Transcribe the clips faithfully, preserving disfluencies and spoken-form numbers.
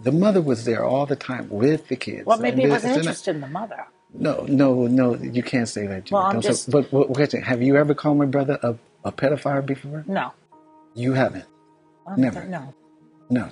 The mother was there all the time with the kids. Well, maybe he And wasn't not- interested in the mother. No, no, no, you can't say that. Well, I'm Don't just- say, but, but question, have you ever called my brother a, a pedophile before? No. You haven't? I don't Never? think- No. No.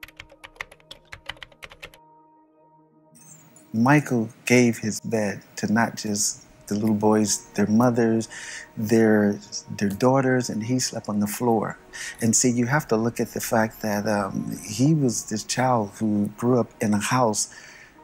Michael gave his bed to not just the little boys, their mothers, their their daughters, and he slept on the floor. And see, you have to look at the fact that um, he was this child who grew up in a house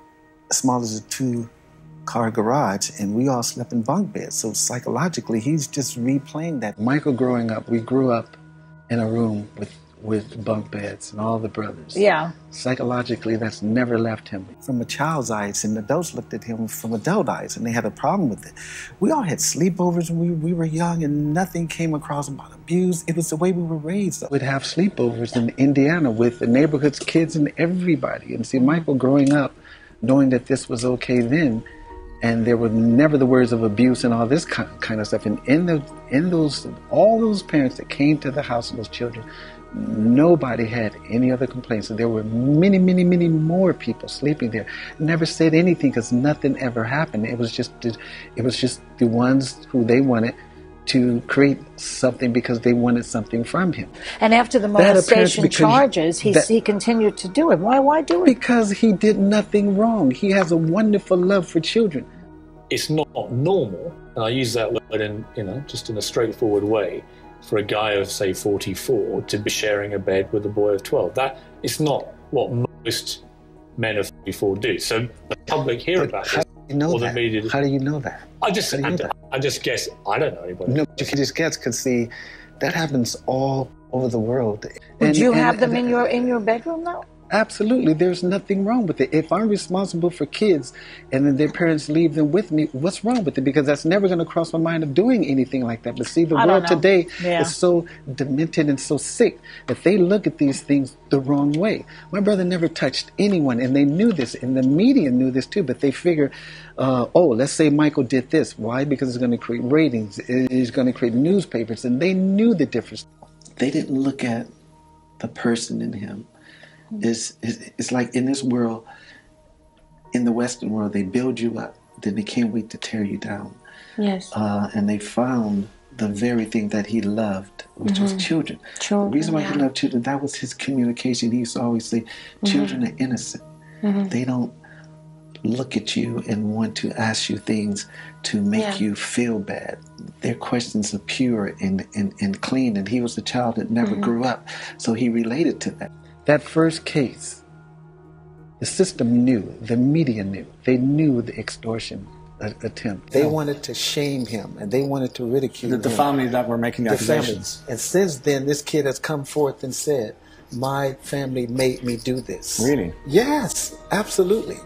as small as a two-car garage, and we all slept in bunk beds. So psychologically, he's just replaying that. Michael growing up, we grew up in a room with with bunk beds and all the brothers. Yeah. Psychologically, that's never left him. From a child's eyes, and adults looked at him from adult eyes, and they had a problem with it. We all had sleepovers when we, we were young, and nothing came across about abuse. It was the way we were raised. We'd have sleepovers in Indiana with the neighborhood's kids and everybody. And see, Michael growing up, knowing that this was okay then, and there were never the words of abuse and all this kind of stuff. And in the in those, all those parents that came to the house and those children, nobody had any other complaints. And there were many, many, many more people sleeping there. Never said anything because nothing ever happened. It was just, it was just the ones who they wanted to create something because they wanted something from him. And after the molestation charges, he, he continued to do it. Why? Why do it? Because he did nothing wrong. He has a wonderful love for children. It's not normal, and I use that word in, you know, just in a straightforward way, for a guy of, say, forty-four to be sharing a bed with a boy of twelve. That is not what most men of forty-four do. So the public hear But about how this. do you know or that? The media. How do you know that? I just, How do you I, know that? I just guess. I don't know anybody. No, but you can just guess because see, that happens all over the world. Would And- you and- have them and- in your in your bedroom though? Absolutely, there's nothing wrong with it. If I'm responsible for kids and then their parents leave them with me, what's wrong with it? Because that's never going to cross my mind of doing anything like that. But see, the I don't world know. today Yeah. is so demented and so sick that they look at these things the wrong way. My brother never touched anyone, and they knew this, and the media knew this too, but they figure, uh, oh, let's say Michael did this. Why? Because it's going to create ratings. It's going to create newspapers, and they knew the difference. They didn't look at the person in him. It's, it's, it's like in this world, in the Western world, they build you up, then they can't wait to tear you down. Yes. Uh, and they found the very thing that he loved, which Mm-hmm. was children. Children, The reason why yeah. he loved children, that was his communication. He used to always say, children Mm-hmm. are innocent. They don't look at you and want to ask you things to make Yeah. you feel bad. Their questions are pure and, and, and clean, and he was a child that never Mm-hmm. grew up, so he related to that. That first case, the system knew, the media knew, they knew the extortion a- attempt. They wanted to shame him, and they wanted to ridicule The, the him. family that were making the, The accusations. family. And since then, this kid has come forth and said, my family made me do this. Really? Yes, absolutely.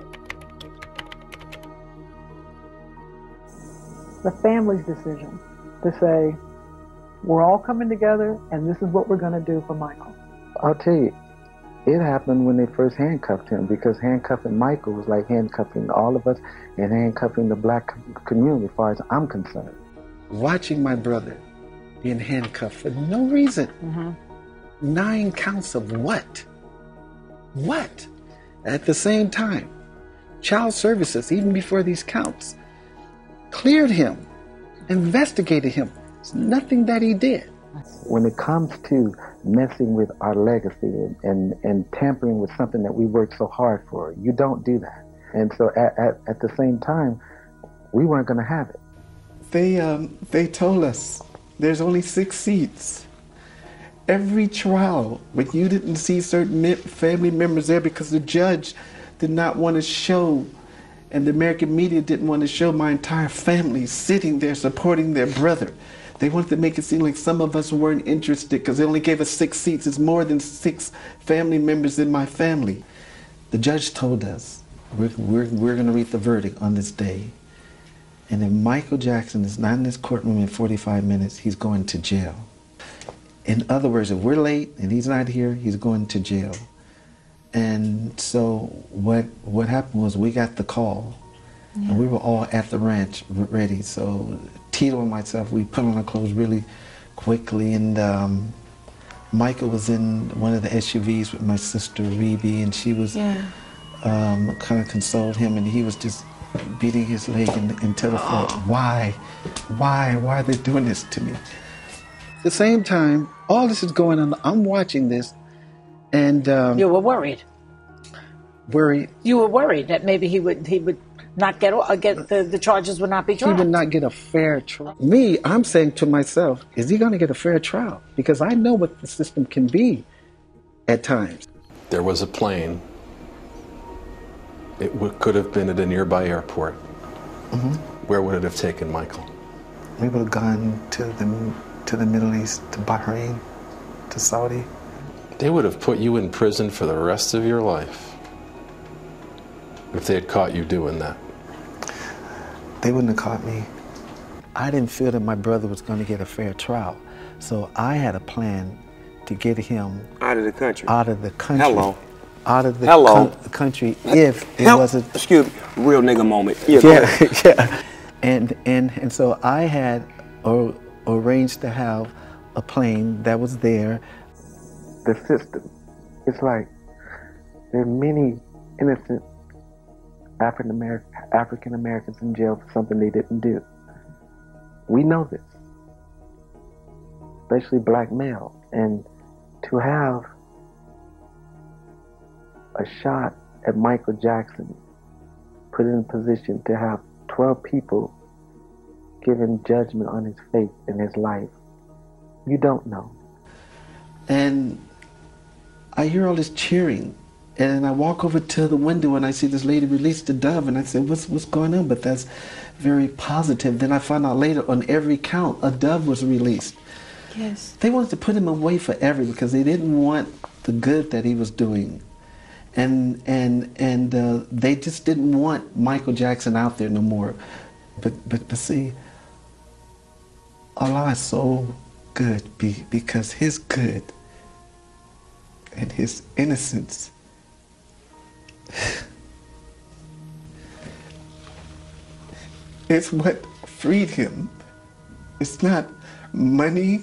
The family's decision to say, we're all coming together and this is what we're going to do for Michael. I'll tell you, it happened when they first handcuffed him, because handcuffing Michael was like handcuffing all of us and handcuffing the black community as far as I'm concerned. Watching my brother being handcuffed for no reason. Mm-hmm. Nine counts of what? What? At the same time, Child Services, even before these counts, cleared him, investigated him. It's nothing that he did. When it comes to messing with our legacy and, and, and tampering with something that we worked so hard for, you don't do that. And so at, at, at the same time, we weren't going to have it. They, um, they told us there's only six seats. Every trial, but you didn't see certain family members there because the judge did not want to show, and the American media didn't want to show my entire family sitting there supporting their brother. They wanted to make it seem like some of us weren't interested because they only gave us six seats. It's more than six family members in my family. The judge told us, we're, we're, we're going to read the verdict on this day. And if Michael Jackson is not in this courtroom in forty-five minutes, he's going to jail. In other words, if we're late and he's not here, he's going to jail. And so what, what happened was we got the call. Yeah. And we were all at the ranch ready. So Tito and myself, we put on our clothes really quickly, and um, Michael was in one of the S U Vs with my sister Rebe, and she was yeah. um, kind of consoled him, and he was just beating his leg in, into the floor. Oh. Why? Why? Why are they doing this to me? At the same time, all this is going on. I'm watching this, and um, you were worried. Worried. You were worried that maybe he would he would not get get the, the charges would not be dropped. He would not get a fair trial. Me, I'm saying to myself, is he going to get a fair trial? Because I know what the system can be at times. There was a plane. It w- could have been at a nearby airport. Mm-hmm. Where would it have taken Michael? We would have gone to the to the Middle East, to Bahrain, to Saudi. They would have put you in prison for the rest of your life if they had caught you doing that. They wouldn't have caught me. I didn't feel that my brother was going to get a fair trial, so I had a plan to get him out of the country. Out of the country. Hello. Out of the Hello. Co- country if it Help. wasn't. Excuse me, real nigga moment. Yeah, yeah, yeah. And and and so I had or, arranged to have a plane that was there. The system, it's like there are many innocent African American African Americans in jail for something they didn't do. We know this, especially black male, and to have a shot at Michael Jackson, put in a position to have twelve people giving judgment on his faith and his life. You don't know. And I hear all this cheering, and I walk over to the window and I see this lady release the dove, and I say, what's, what's going on? But that's very positive. Then I find out later on every count, a dove was released. Yes. They wanted to put him away forever because they didn't want the good that he was doing. And and and uh, they just didn't want Michael Jackson out there no more. But but but see, Allah is so good be, because His good and His innocence is what freed him. It's not money.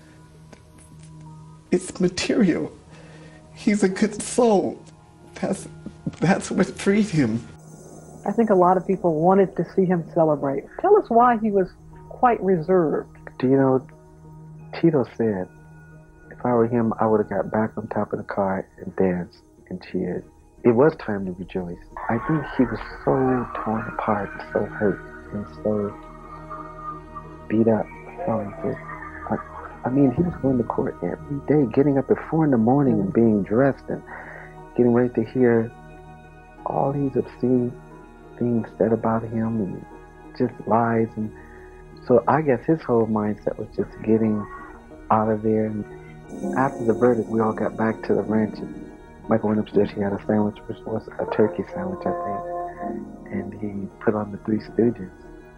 It's material. He's a good soul. That's, that's what freed him. I think a lot of people wanted to see him celebrate. Tell us why he was quite reserved. Do you know, Tito said, if I were him, I would have got back on top of the car and danced and cheered. It was time to rejoice. I think he was so torn apart, so hurt, and so beat up. So, I, I mean, he was going to court every day, getting up at four in the morning and being dressed and getting ready to hear all these obscene things said about him and just lies. And so I guess his whole mindset was just getting out of there. And after the verdict, we all got back to the ranch. And Michael went upstairs. He had a sandwich, which was a turkey sandwich, I think. And he put on the Three Stooges.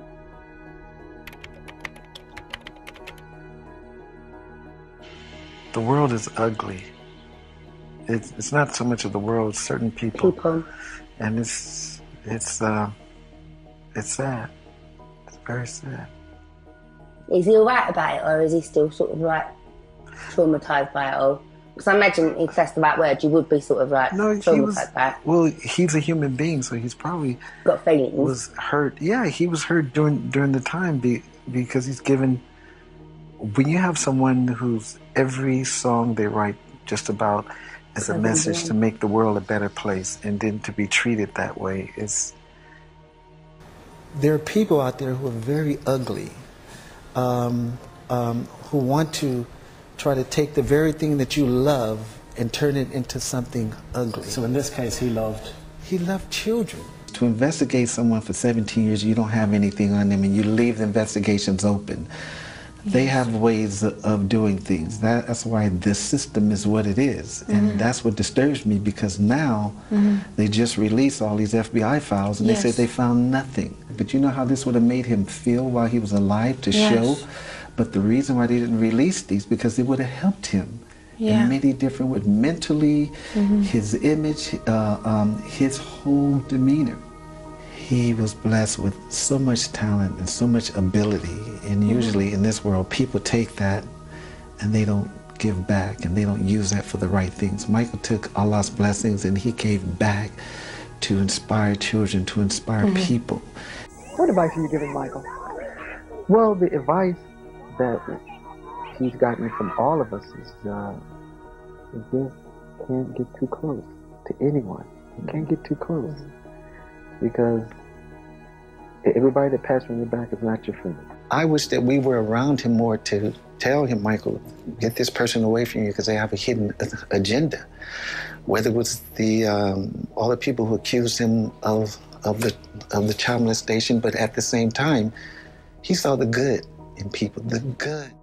The world is ugly. It's, it's not so much of the world, certain people. People. And it's, it's, uh, it's sad. It's very sad. Is he alright about it, or is he still sort of like traumatised by it all? Because I imagine if that's the right word, you would be sort of like no, traumatised he was, by it. Well, he's a human being, so he's probably got feelings. Was hurt. Yeah, he was hurt during during the time be, because he's given. When you have someone whose every song they write just about is a message to make the world a better place, and then to be treated that way is. There are people out there who are very ugly, um, um, who want to try to take the very thing that you love and turn it into something ugly. So in this case, he loved? He loved children. To investigate someone for seventeen years, you don't have anything on them, and you leave the investigations open. Yes. They have ways of doing things. That, that's why this system is what it is. Mm-hmm. And that's what disturbs me, because now mm-hmm. they just release all these F B I files and yes. they say they found nothing. But you know how this would have made him feel while he was alive to yes. show? But the reason why they didn't release these, because it would have helped him yeah. in many different ways. Mentally, mm-hmm. his image, uh, um, his whole demeanor. He was blessed with so much talent and so much ability. And usually in this world, people take that and they don't give back and they don't use that for the right things. Michael took Allah's blessings and he gave back to inspire children, to inspire mm-hmm. people. What advice are you giving Michael? Well, the advice that he's gotten from all of us is, uh, is just can't get too close to anyone. You can't get too close because everybody that passes from your back is not your friend. I wish that we were around him more to tell him, Michael, get this person away from you because they have a hidden agenda. Whether it was the um, all the people who accused him of of the of the child molestation, but at the same time, he saw the good in people, the good.